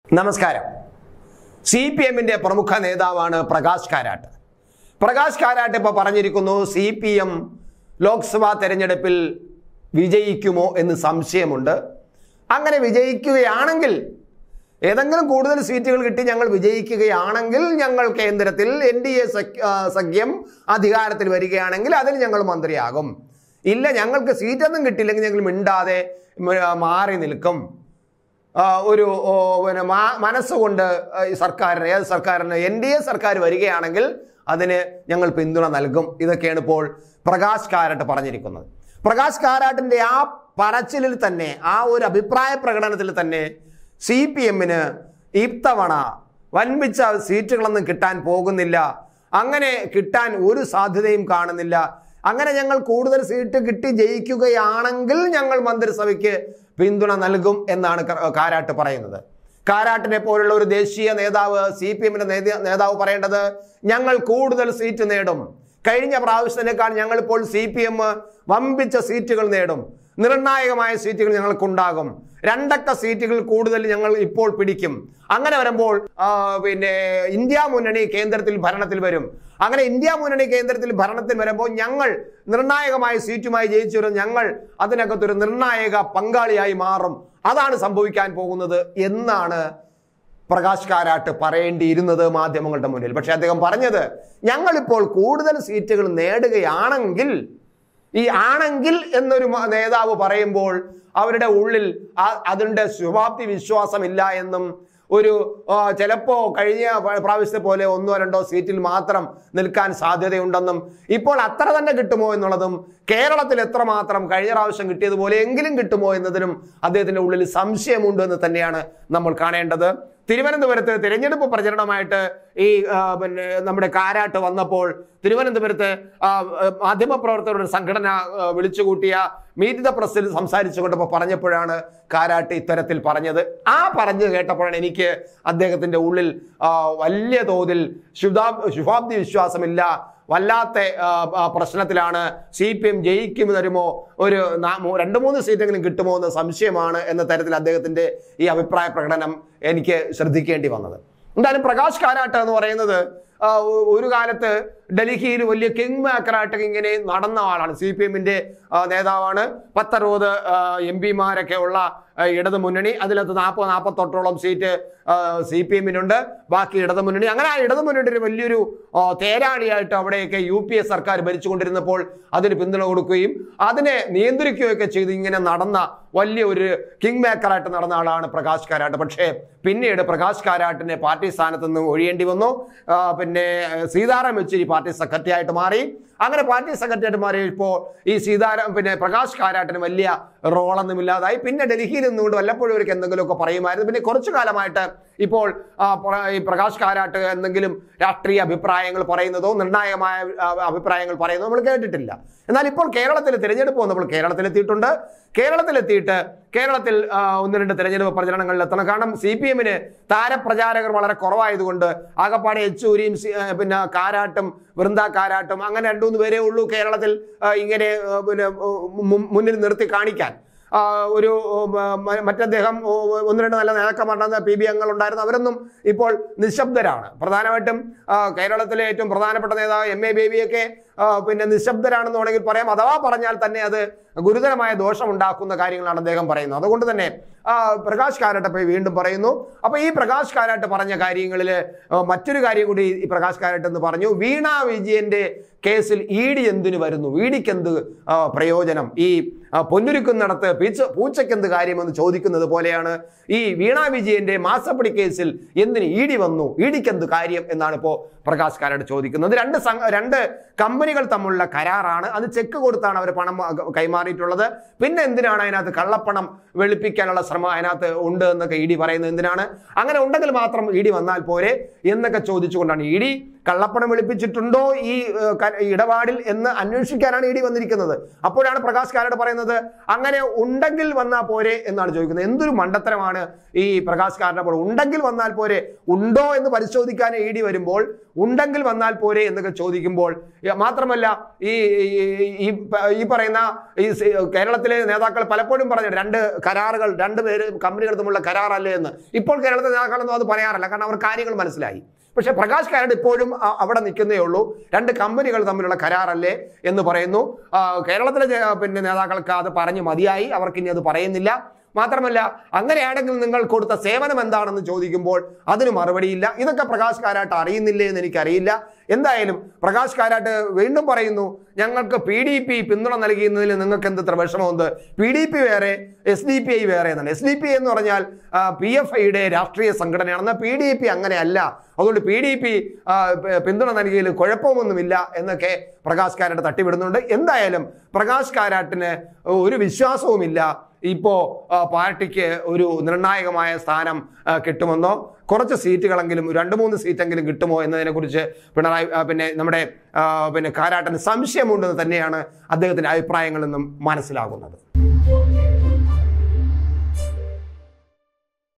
നമസ്കാരം. CPM-ന്റെ പ്രമുഖ നേതാവാണ് പ്രകാശ് കാരാട്ട്. പ്രകാശ് കാരാട്ട് ഇപ്പോൾ പറഞ്ഞിരിക്കുന്നു, CPM ലോക്സഭാ തെരഞ്ഞെടുപ്പിൽ വിജയിക്കുമോ എന്ന് സംശയമുണ്ട്. അങ്ങനെ വിജയിക്കുകയാണെങ്കിൽ, ഏതെങ്കിലും കൂടുതൽ സീറ്റുകൾ കിട്ടി ഞങ്ങൾ വിജയിക്കുകയാണെങ്കിൽ, ഞങ്ങൾ കേന്ദ്രത്തിൽ NDA സഖ്യം അധികാരത്തിൽ വരികയാണെങ്കിൽ അതിൽ ഞങ്ങൾ മന്ത്രിയാകും. ഇല്ല, ഞങ്ങൾക്ക് സീറ്റൊന്നും കിട്ടിയില്ലെങ്കിൽ ഞങ്ങൾ മിണ്ടാതെ മാറി നിൽക്കും. ഒരു മനസ്സുകൊണ്ട് സർക്കാരിന്, ഏത് സർക്കാരിന്, NDA സർക്കാർ വരികയാണെങ്കിൽ അതിന് ഞങ്ങൾ പിന്തുണ നൽകും. ഇതൊക്കെയാണ് ഇപ്പോൾ പ്രകാശ് കാരാട്ട് പറഞ്ഞിരിക്കുന്നത്. പ്രകാശ് കാരാട്ടിൻ്റെ ആ പറച്ചിലിൽ തന്നെ, ആ ഒരു അഭിപ്രായ പ്രകടനത്തിൽ തന്നെ CPM-ന് ഇത്തവണ വൻപിച്ച സീറ്റുകളൊന്നും കിട്ടാൻ പോകുന്നില്ല, അങ്ങനെ കിട്ടാൻ ഒരു സാധ്യതയും കാണുന്നില്ല. അങ്ങനെ ഞങ്ങൾ കൂടുതൽ സീറ്റ് കിട്ടി ജയിക്കുകയാണെങ്കിൽ ഞങ്ങൾ മന്ത്രിസഭയ്ക്ക് പിന്തുണ നൽകും എന്നാണ് കാരാട്ട് പറയുന്നത്. കാരാട്ടിനെ പോലുള്ള ഒരു ദേശീയ നേതാവ്, CPM-ന്റെ നേതാവ് പറയേണ്ടത്, ഞങ്ങൾ കൂടുതൽ സീറ്റ് നേടും, കഴിഞ്ഞ പ്രാവശ്യത്തിനേക്കാൾ ഞങ്ങളിപ്പോൾ CPM വമ്പിച്ച സീറ്റുകൾ നേടും, നിർണായകമായ സീറ്റുകൾ ഞങ്ങൾക്കുണ്ടാകും, 2 അക്ക സീറ്റുകൾ കൂടുതൽ ഞങ്ങൾ ഇപ്പോൾ പിടിക്കും. അങ്ങനെ വരുമ്പോൾ ഇന്ത്യ മുന്നണി കേന്ദ്രത്തിൽ ഭരണത്തിൽ വരും. അങ്ങനെ ഇന്ത്യ മുന്നണി കേന്ദ്രത്തിൽ ഭരണത്തിൽ വരുമ്പോൾ ഞങ്ങൾ നിർണായകമായ സീറ്റുമായി ജയിച്ചു വരും, ഞങ്ങൾ അതിനകത്തൊരു നിർണായക പങ്കാളിയായി മാറും. അതാണ് സംഭവിക്കാൻ പോകുന്നത് എന്നാണ് പ്രകാശ് കാരാട്ട് പറയേണ്ടിയിരുന്നത് മാധ്യമങ്ങളുടെ മുന്നിൽ. പക്ഷെ അദ്ദേഹം പറഞ്ഞത്, ഞങ്ങളിപ്പോൾ കൂടുതൽ സീറ്റുകൾ നേടുകയാണെങ്കിൽ, ഈ ആണെങ്കിൽ എന്നൊരു നേതാവ് പറയുമ്പോൾ അവരുടെ ഉള്ളിൽ അതിൻ്റെ ശുഭാപ്തി വിശ്വാസമില്ല എന്നും, ഒരു ചിലപ്പോ കഴിഞ്ഞ പ്രാവശ്യത്തെ പോലെ 1 or 2 സീറ്റിൽ മാത്രം നിൽക്കാൻ സാധ്യതയുണ്ടെന്നും, ഇപ്പോൾ അത്ര തന്നെ കിട്ടുമോ എന്നുള്ളതും, കേരളത്തിൽ എത്രമാത്രം കഴിഞ്ഞ പ്രാവശ്യം കിട്ടിയതുപോലെ എങ്കിലും കിട്ടുമോ എന്നതിനും അദ്ദേഹത്തിന്റെ ഉള്ളിൽ സംശയമുണ്ട് എന്ന് തന്നെയാണ് നമ്മൾ കാണേണ്ടത്. തിരുവനന്തപുരത്ത് തിരഞ്ഞെടുപ്പ് പ്രചരണമായിട്ട് ഈ നമ്മുടെ കാരാട്ട് വന്നപ്പോൾ തിരുവനന്തപുരത്ത് മാധ്യമപ്രവർത്തകരുടെ സംഘടന വിളിച്ചുകൂട്ടിയ മീറ്റ് ദ പ്രസ്സിൽ സംസാരിച്ചുകൊണ്ടപ്പോൾ പറഞ്ഞപ്പോഴാണ് കാരാട്ട് ഇത്തരത്തിൽ പറഞ്ഞത്. ആ പറഞ്ഞു കേട്ടപ്പോഴാണ് എനിക്ക് അദ്ദേഹത്തിന്റെ ഉള്ളിൽ വലിയ തോതിൽ ശുഭാപ്തി വിശ്വാസമില്ല, വല്ലാത്ത പ്രശ്നത്തിലാണ്, CPM ജയിക്കും തരുമോ, ഒരു 2-3 സീറ്റെങ്കിലും കിട്ടുമോ എന്ന് സംശയമാണ് എന്ന തരത്തിൽ അദ്ദേഹത്തിന്റെ ഈ അഭിപ്രായ പ്രകടനം എനിക്ക് ശ്രദ്ധിക്കേണ്ടി വന്നത്. എന്തായാലും പ്രകാശ് കാരാട്ട് എന്ന് പറയുന്നത് ഒരു കാലത്ത് ഡൽഹിയിൽ വലിയ കിങ് മേക്കറായിട്ട് ഇങ്ങനെ നടന്ന ആളാണ്. CPM-ന്റെ നേതാവാണ്. 10-60 MP-മാരൊക്കെ ഉള്ള ഇടതു മുന്നണി, അതിലകത്ത് 40-48 സീറ്റ് CPM-നുണ്ട്, ബാക്കി ഇടതു മുന്നണി. അങ്ങനെ ആ ഇടതു മുന്നണിയുടെ വലിയൊരു തേരാളിയായിട്ട് അവിടെയൊക്കെ UPA സർക്കാർ ഭരിച്ചുകൊണ്ടിരുന്നപ്പോൾ അതിന് പിന്തുണ കൊടുക്കുകയും അതിനെ നിയന്ത്രിക്കുകയൊക്കെ ചെയ്ത് ഇങ്ങനെ നടന്ന വലിയ ഒരു കിങ് മേക്കറായിട്ട് നടന്ന ആളാണ് പ്രകാശ് കാരാട്ട്. പക്ഷേ പിന്നീട് പ്രകാശ് കാരാട്ടിനെ പാർട്ടി സ്ഥാനത്ത് നിന്ന് ഒഴിയേണ്ടി വന്നു. പിന്നെ സീതാറാം യെച്ചൂരി പാർട്ടി സെക്രട്ടറി ആയിട്ട് മാറി. അങ്ങനെ പാർട്ടി സെക്രട്ടറി ആയിട്ട് മാറിയപ്പോൾ ഈ പ്രകാശ് കാരാട്ടിന് വലിയ റോളൊന്നും ഇല്ലാതായി. പിന്നെ ഡൽഹിയിൽ നിന്നുകൊണ്ട് വല്ലപ്പോഴും അവർക്ക് എന്തെങ്കിലുമൊക്കെ പറയുമായിരുന്നു. പിന്നെ കുറച്ചു കാലമായിട്ട് ഇപ്പോൾ ഈ പ്രകാശ് കാരാട്ട് എന്തെങ്കിലും രാഷ്ട്രീയ അഭിപ്രായങ്ങൾ പറയുന്നതോ നിർണായകമായ അഭിപ്രായങ്ങൾ പറയുന്നതോ നമ്മൾ കേട്ടിട്ടില്ല. എന്നാൽ ഇപ്പോൾ കേരളത്തിൽ തിരഞ്ഞെടുപ്പ് വന്നപ്പോൾ കേരളത്തിലെത്തിയിട്ടുണ്ട്. കേരളത്തിൽ 1-2 തിരഞ്ഞെടുപ്പ് പ്രചരണങ്ങളിൽ എത്തണം. കാരണം CPM-ന് താരപ്രചാരകർ വളരെ കുറവായതുകൊണ്ട് ആകപ്പാടെ യെച്ചൂരിയും പിന്നെ കാരാട്ടും വൃന്ദ കാരാട്ടും അങ്ങനെ 2-3 പേരേ ഉള്ളൂ കേരളത്തിൽ ഇങ്ങനെ മുന്നിൽ നിർത്തി കാണിക്കാൻ. ഒരു മറ്റദ്ദേഹം 1-2 നല്ല നേതാക്കന്മാരുണ്ടായിരുന്ന PB അംഗങ്ങളുണ്ടായിരുന്നു, അവരൊന്നും ഇപ്പോൾ നിശബ്ദരാണ്. പ്രധാനമായിട്ടും കേരളത്തിലെ ഏറ്റവും പ്രധാനപ്പെട്ട നേതാവ് MA ബേബിയൊക്കെ പിന്നെ നിശബ്ദരാണെന്ന് വേണമെങ്കിൽ പറയാം. അഥവാ പറഞ്ഞാൽ തന്നെ അത് ഗുരുതരമായ ദോഷമുണ്ടാക്കുന്ന കാര്യങ്ങളാണ് അദ്ദേഹം പറയുന്നത്. അതുകൊണ്ട് തന്നെ പ്രകാശ് കാരാട്ട് വീണ്ടും പറയുന്നു. അപ്പൊ ഈ പ്രകാശ് കാരാട്ട് പറഞ്ഞ കാര്യങ്ങളിൽ മറ്റൊരു കാര്യം കൂടി ഈ പ്രകാശ് കാരാട്ട് എന്ന് പറഞ്ഞു, വീണ വിജയന്റെ കേസിൽ ED എന്തിനു വരുന്നു, EDക്ക് എന്ത് പ്രയോജനം, ഈ പൊന്നുരുക്കുന്നിടത്ത് പൂച്ചയ്ക്ക് എന്ത് കാര്യമെന്ന് ചോദിക്കുന്നത് പോലെയാണ് ഈ വീണ വിജയന്റെ മാസപ്പടി കേസിൽ എന്തിന് ED വന്നു, EDക്ക് എന്ത് കാര്യം എന്നാണ് ഇപ്പോൾ പ്രകാശ് കാരാട്ട് ചോദിക്കുന്നത്. 2 കമ്പനികൾ തമ്മിലുള്ള കരാറാണ്, അത് ചെക്ക് കൊടുത്താണ് അവർ പണം കൈമാറിയിട്ടുള്ളത്. പിന്നെ എന്തിനാണ് അതിനകത്ത് കള്ളപ്പണം വെളുപ്പിക്കാനുള്ള ശ്രമം അതിനകത്ത് ഉണ്ട് എന്നൊക്കെ ED പറയുന്നത് എന്തിനാണ്? അങ്ങനെ ഉണ്ടെങ്കിൽ മാത്രം ED വന്നാൽ പോരെ എന്നൊക്കെ ചോദിച്ചുകൊണ്ടാണ് ED കള്ളപ്പണം വെളുപ്പിച്ചിട്ടുണ്ടോ ഈ ഇടപാടിൽ എന്ന് അന്വേഷിക്കാനാണ് ഇ ഡി വന്നിരിക്കുന്നത്. അപ്പോഴാണ് പ്രകാശ് കാരാട്ട് പറയുന്നത് അങ്ങനെ ഉണ്ടെങ്കിൽ വന്നാൽ പോരെ എന്നാണ് ചോദിക്കുന്നത്. എന്തൊരു മണ്ടത്തരമാണ് ഈ പ്രകാശ് കാരാട്ട്. ഉണ്ടെങ്കിൽ വന്നാൽ പോരെ, ഉണ്ടോ എന്ന് പരിശോധിക്കാൻ ഇ ഡി വരുമ്പോൾ ഉണ്ടെങ്കിൽ വന്നാൽ പോരെ എന്നൊക്കെ ചോദിക്കുമ്പോൾ, മാത്രമല്ല ഈ പറയുന്ന ഈ കേരളത്തിലെ നേതാക്കൾ പലപ്പോഴും പറഞ്ഞു രണ്ട് കരാറുകൾ, രണ്ടുപേര് കമ്പനികൾ തമ്മിലുള്ള കരാറല്ലേ എന്ന്. ഇപ്പോൾ കേരളത്തിലെ നേതാക്കളൊന്നും അത് പറയാറില്ല, കാരണം അവർ കാര്യങ്ങൾ മനസ്സിലായി. പക്ഷെ പ്രകാശ് കാരാട്ട് ഇപ്പോഴും അവിടെ നിൽക്കുന്നേ ഉള്ളൂ. രണ്ട് കമ്പനികൾ തമ്മിലുള്ള കരാറല്ലേ എന്ന് പറയുന്നു. കേരളത്തിലെ നേതാക്കൾക്ക് അത് പറഞ്ഞു മതിയായി, അവർക്ക് ഇനി അത് പറയുന്നില്ല. മാത്രമല്ല, അങ്ങനെയാണെങ്കിൽ നിങ്ങൾ കൊടുത്ത സേവനം എന്താണെന്ന് ചോദിക്കുമ്പോൾ അതിന് മറുപടിയില്ല. ഇതൊക്കെ പ്രകാശ് കാരാട്ട് അറിയുന്നില്ലേ എന്ന് എനിക്കറിയില്ല. എന്തായാലും പ്രകാശ് കാരാട്ട് വീണ്ടും പറയുന്നു, ഞങ്ങൾക്ക് PDP പിന്തുണ നൽകിയതിൽ നിങ്ങൾക്ക് എന്ത്ര വിഷമമുണ്ട്, PDP വേറെ SDPI വേറെ എന്നാണ്. SDPI എന്ന് പറഞ്ഞാൽ PFIയുടെ രാഷ്ട്രീയ സംഘടനയാണെന്ന്. PDP അങ്ങനെയല്ല, അതുകൊണ്ട് PDP പിന്തുണ നൽകിയതിൽ കുഴപ്പമൊന്നുമില്ല എന്നൊക്കെ പ്രകാശ് കാരാട്ട് തട്ടിവിടുന്നുണ്ട്. എന്തായാലും പ്രകാശ് കാരാട്ടിന് ഒരു വിശ്വാസവുമില്ല ഇപ്പോൾ പാർട്ടിക്ക് ഒരു നിർണായകമായ സ്ഥാനം കിട്ടുമെന്നോ കുറച്ച് സീറ്റുകളെങ്കിലും 2-3 സീറ്റെങ്കിലും കിട്ടുമോ എന്നതിനെക്കുറിച്ച് നമ്മുടെ കാരാട്ടിന് സംശയമുണ്ടെന്ന് തന്നെയാണ് അദ്ദേഹത്തിൻ്റെ അഭിപ്രായങ്ങളിൽ നിന്നും മനസ്സിലാകുന്നത്.